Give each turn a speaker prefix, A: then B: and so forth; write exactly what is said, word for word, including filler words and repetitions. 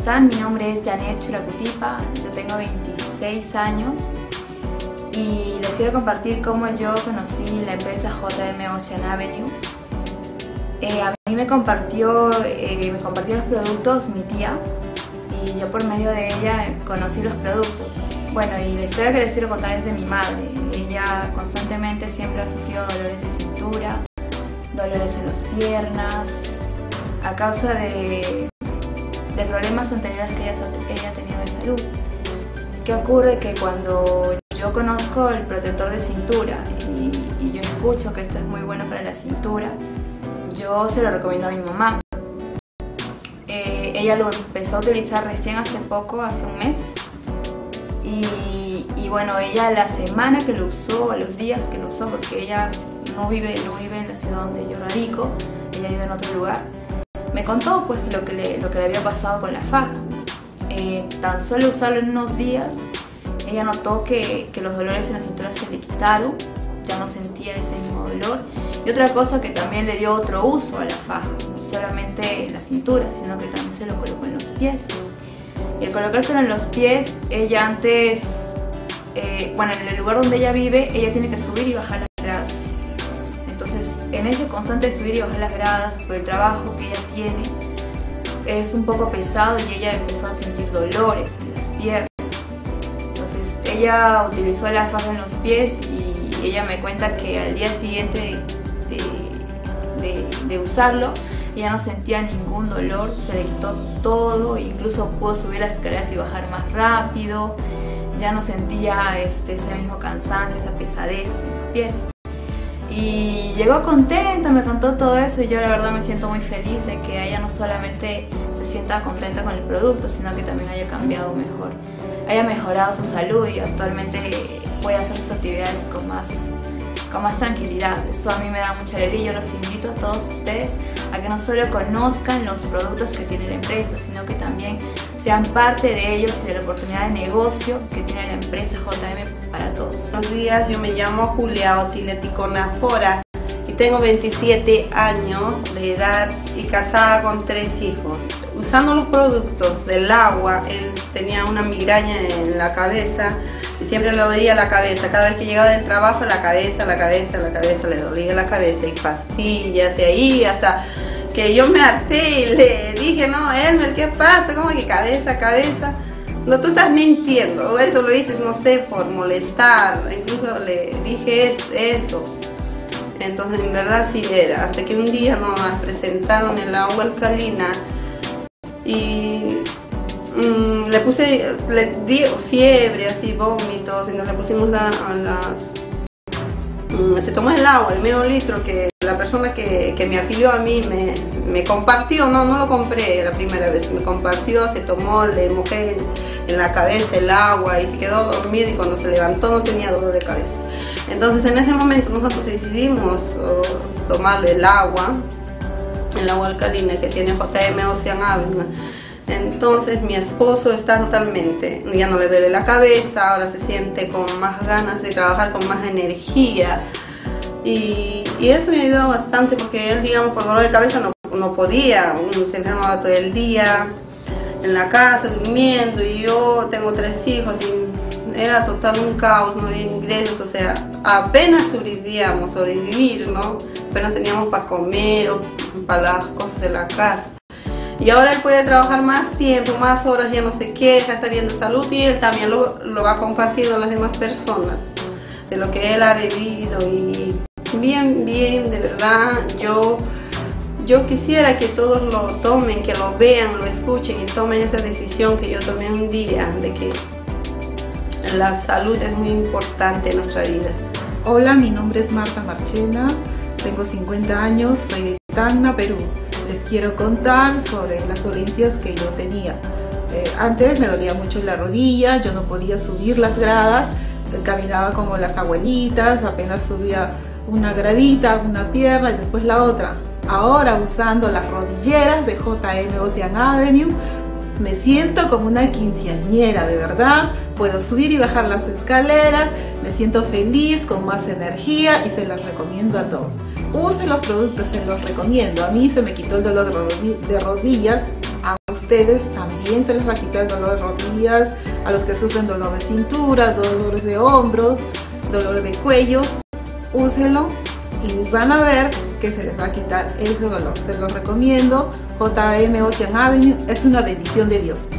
A: están? Mi nombre es Janet Churacutipa, yo tengo veintiséis años y les quiero compartir cómo yo conocí la empresa J M Ocean Avenue. Eh, a mí me compartió, eh, me compartió los productos mi tía y yo por medio de ella conocí los productos. Bueno, y la historia que les quiero contar es de mi madre. Ella constantemente siempre ha sufrido dolores de cintura, dolores en las piernas, a causa de, de problemas anteriores que ella, ella ha tenido de salud. ¿Qué ocurre? Que cuando yo conozco el protector de cintura y, y yo escucho que esto es muy bueno para la cintura, yo se lo recomiendo a mi mamá. Eh, ella lo empezó a utilizar recién hace poco, hace un mes. Y, y bueno, ella la semana que lo usó, a los días que lo usó, porque ella no vive, no vive en la ciudad donde yo radico, ella vive en otro lugar, me contó pues lo que le, lo que le había pasado con la faja. Eh, tan solo usarlo en unos días, ella notó que, que los dolores en la cintura se le quitaron, ya no sentía ese mismo dolor. Y otra cosa, que también le dio otro uso a la faja, no solamente en la cintura, sino que también se lo colocó en los pies. Y al colocárselo en los pies, ella antes, eh, bueno, en el lugar donde ella vive, ella tiene que subir y bajar las gradas. Entonces, en ese constante subir y bajar las gradas, por el trabajo que ella tiene, es un poco pesado y ella empezó a sentir dolores en las piernas. Entonces, ella utilizó la faja en los pies y ella me cuenta que al día siguiente de, de, de, de usarlo, ella no sentía ningún dolor, se le quitó todo, incluso pudo subir las escaleras y bajar más rápido, ya no sentía este, ese mismo cansancio, esa pesadez en los pies. Y llegó contenta, me contó todo eso y yo la verdad me siento muy feliz de que ella no solamente se sienta contenta con el producto, sino que también haya cambiado mejor, haya mejorado su salud y actualmente puede hacer sus actividades con más, con más tranquilidad. Eso a mí me da mucha alegría y yo los invito a todos ustedes a que no solo conozcan los productos que tiene la empresa, sino que también sean parte de ellos y de la oportunidad de negocio que tiene la empresa J M para todos.
B: Buenos días, yo me llamo Julia Otile Ticonafora y tengo veintisiete años de edad y casada con tres hijos. Usando los productos del agua, él tenía una migraña en la cabeza y siempre le dolía la cabeza. Cada vez que llegaba del trabajo, la cabeza, la cabeza, la cabeza, le dolía la cabeza y pastillas y ahí hasta que yo me harté y le dije, no, Elmer, ¿qué pasa? ¿Cómo que cabeza, cabeza? No, tú estás mintiendo, o eso lo dices, no sé, por molestar. Incluso le dije es, eso. Entonces en verdad sí era, hasta que un día nos presentaron el agua alcalina y mmm, le puse, le di fiebre, así vómitos, entonces le pusimos la, a las, mmm, se tomó el agua de medio litro que la persona que, que me afilió a mí me, me compartió, no, no lo compré la primera vez, me compartió, se tomó, le mojé en la cabeza el agua y se quedó dormida y cuando se levantó no tenía dolor de cabeza. Entonces en ese momento nosotros decidimos oh, tomarle el agua, el agua alcalina que tiene J M Ocean Avenue. Entonces mi esposo está totalmente, ya no le duele la cabeza, ahora se siente con más ganas de trabajar, con más energía. Y, y eso me ha ayudado bastante porque él, digamos, por dolor de cabeza no, no podía, se enfermaba todo el día en la casa durmiendo y yo tengo tres hijos y era total un caos, no había ingresos, o sea, apenas sobrevivíamos, sobrevivir, ¿no? Apenas teníamos para comer o para las cosas de la casa. Y ahora él puede trabajar más tiempo, más horas, ya no se queja, está bien de salud y él también lo, lo ha compartido a las demás personas de lo que él ha vivido y bien, bien, de verdad, yo, yo quisiera que todos lo tomen, que lo vean, lo escuchen y tomen esa decisión que yo tomé un día de que la salud es muy importante en nuestra vida.
C: Hola, mi nombre es Marta Marchena, tengo cincuenta años, soy de Tacna, Perú. Les quiero contar sobre las dolencias que yo tenía. Eh, antes me dolía mucho la rodilla, yo no podía subir las gradas, caminaba como las abuelitas, apenas subía una gradita, una pierna y después la otra. Ahora usando las rodilleras de J M Ocean Avenue, me siento como una quinceañera, de verdad, puedo subir y bajar las escaleras, me siento feliz, con más energía y se las recomiendo a todos. Use los productos, se los recomiendo. A mí se me quitó el dolor de rodillas, a ustedes también se les va a quitar el dolor de rodillas, a los que sufren dolor de cintura, dolores de hombros, dolor de cuello, úsenlo y van a ver que se les va a quitar ese dolor. Se los recomiendo. J M Ocean Avenue es una bendición de Dios.